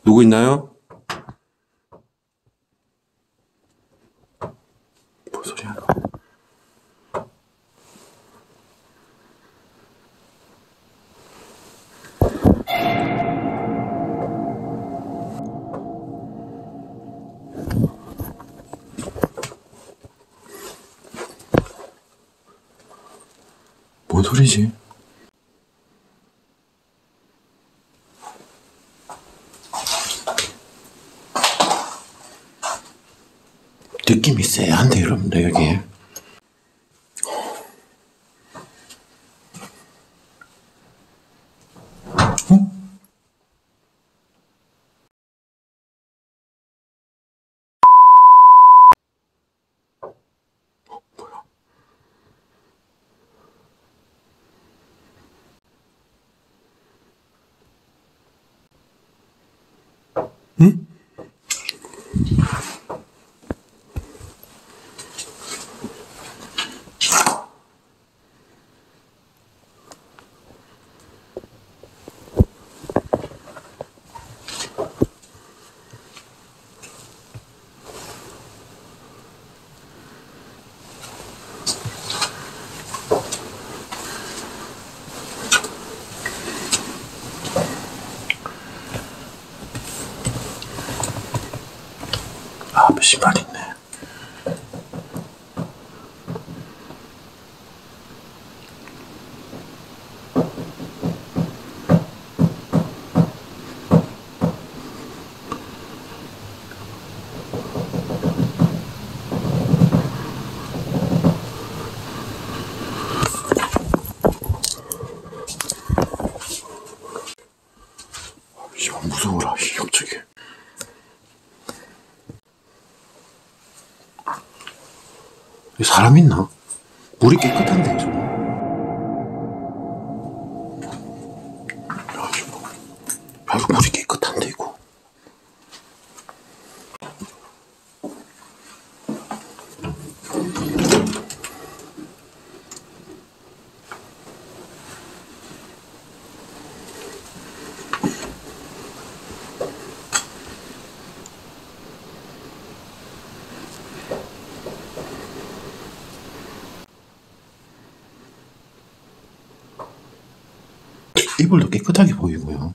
누구 있나요? 뭔 소리야? 뭔 소리지? 느낌이 쎄한데, 여러분들, 여기. 어? 응? 아, 신발 있네. 아, 무서워라, 갑자기. 여기 사람 있나? 물이 깨끗한데, 저거. 야, 이거 물이 깨끗한데, 이거. 이불도 깨끗하게 보이고요.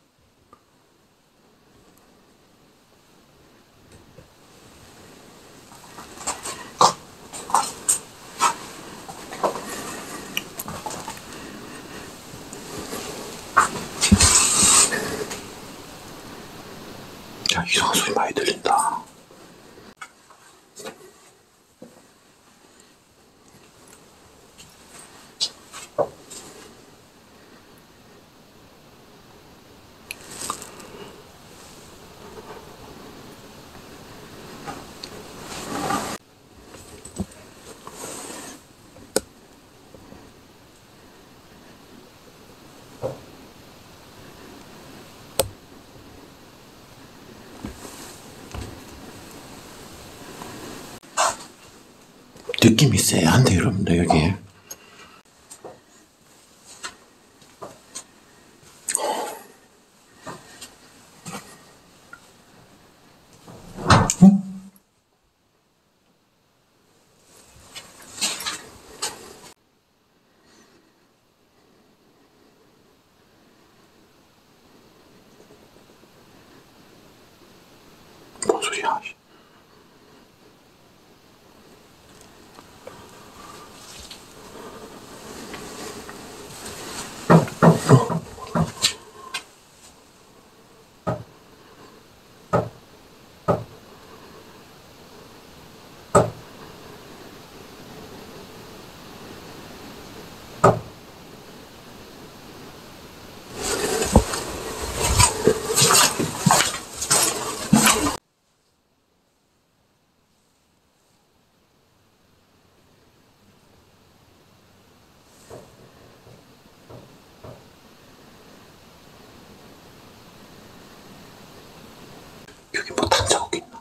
야, 이상한 소리 많이 들린다. 느낌이 쎄한데, 여러분들, 여기. 어? 뭔 소리야? 여기 뭐 탄 자국 있나?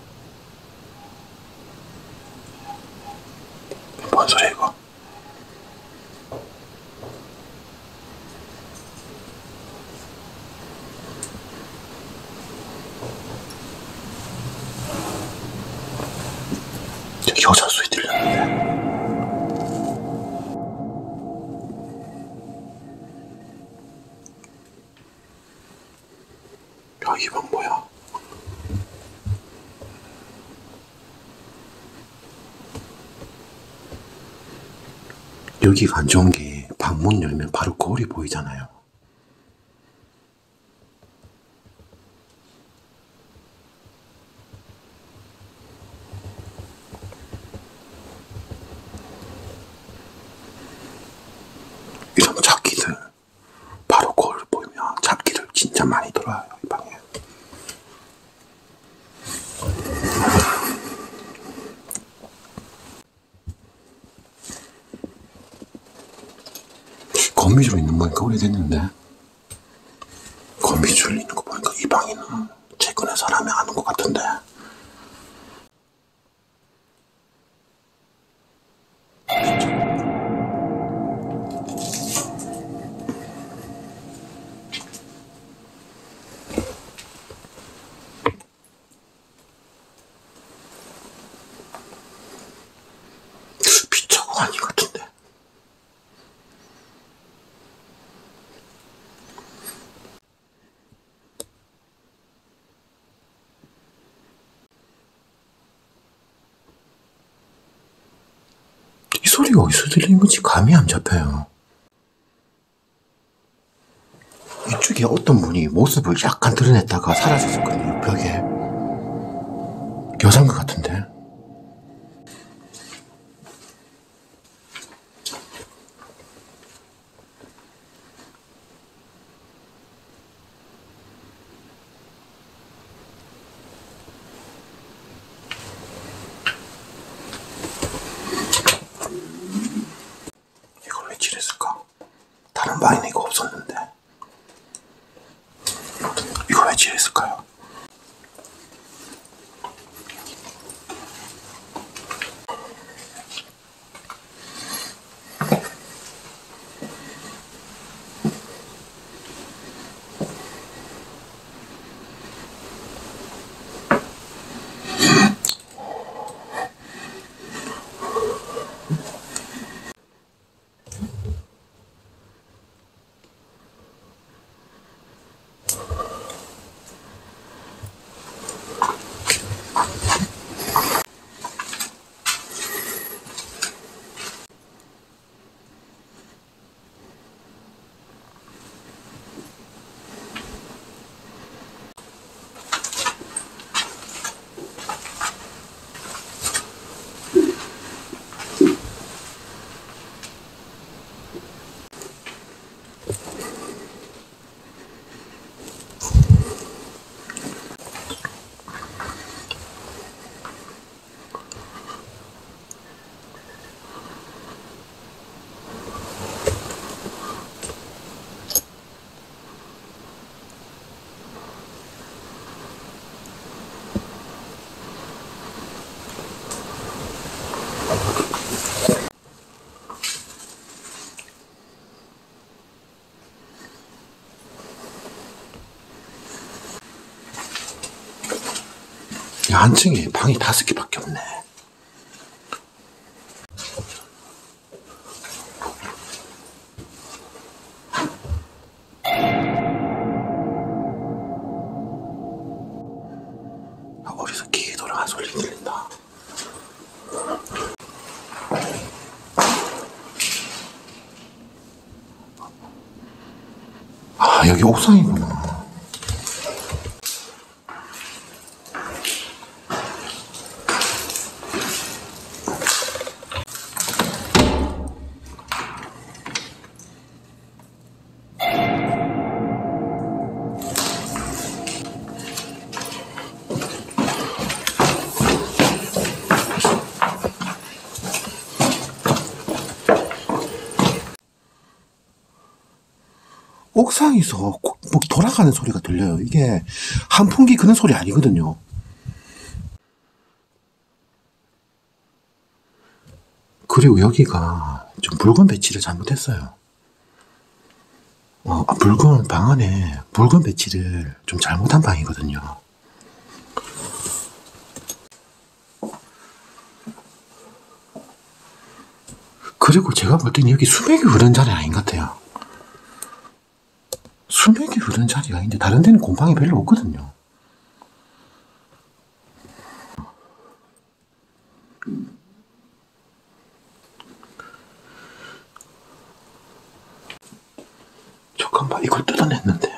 뭔 소리야, 이거? 여자 소리 들렸는데. 야, 이 방 뭐야? 여기가 안 좋은 게 방문 열면 바로 거울이 보이잖아요. 이런 잡기들 바로 거울 보이면 잡기들 진짜 많이 들어와요, 이 방에. 거미줄 있는 보니까 오래됐는데, 거미줄 있는 거 보니까 이 방에는 최근에 사람이 안 온 것 같은데. 피자가 아닌 것 같은데. 이 소리가 어디서 들리는 건지 감이 안 잡혀요. 이쪽에 어떤 분이 모습을 약간 드러냈다가 사라졌었거든요, 벽에. 여자인 것 같은데. 이걸 왜 칠했을까? 다른 방에는 이거 없었는데. 이거 왜 칠했을까요? 한 층에 방이 5개밖에 없네. 어디서 기계 돌아가는 소리 들린다. 아, 여기 옥상이구나. 옥상에서 뭐 돌아가는 소리가 들려요. 이게 한풍기 그는 소리 아니거든요. 그리고 여기가 좀 물건 배치를 잘못했어요. 방 안에 물건 배치를 좀 잘못한 방이거든요. 그리고 제가 볼 때는 여기 수맥이 흐른 자리 아닌 것 같아요. 수맥이 흐른 자리가 있는데 다른 데는 곰팡이 별로 없거든요. 잠깐만, 이걸 뜯어냈는데.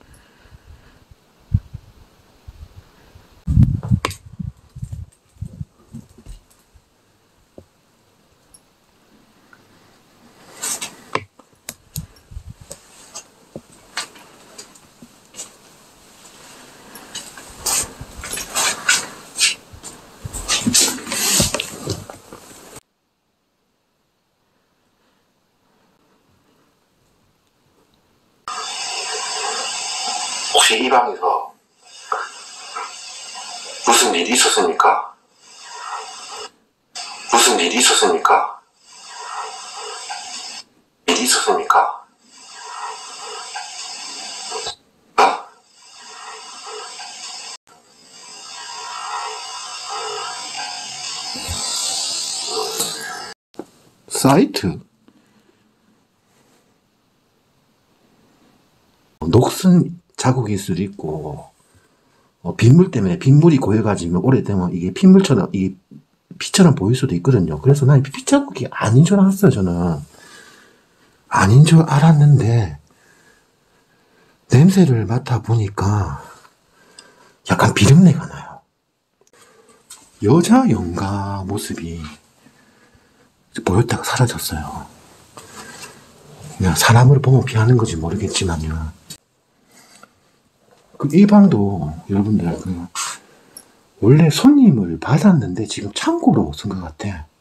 혹시 이 방에서 무슨 일이 있었습니까? 무슨 일이 있었습니까? 일이 있었습니까? 어? 사이트? 녹슨 자국일 수도 있고, 빗물 때문에 빗물이 고여가지고 오래되면 이게 핏물처럼, 이게 피처럼 보일 수도 있거든요. 그래서 난 피 자국이 아닌 줄 알았어요, 저는. 아닌 줄 알았는데, 냄새를 맡아보니까 약간 비린내가 나요. 여자 영가 모습이 보였다가 사라졌어요. 그냥 사람을 보면 피하는 건지 모르겠지만요. 이 방도 여러분들 원래 손님을 받았는데 지금 창고로 쓴 것 같아.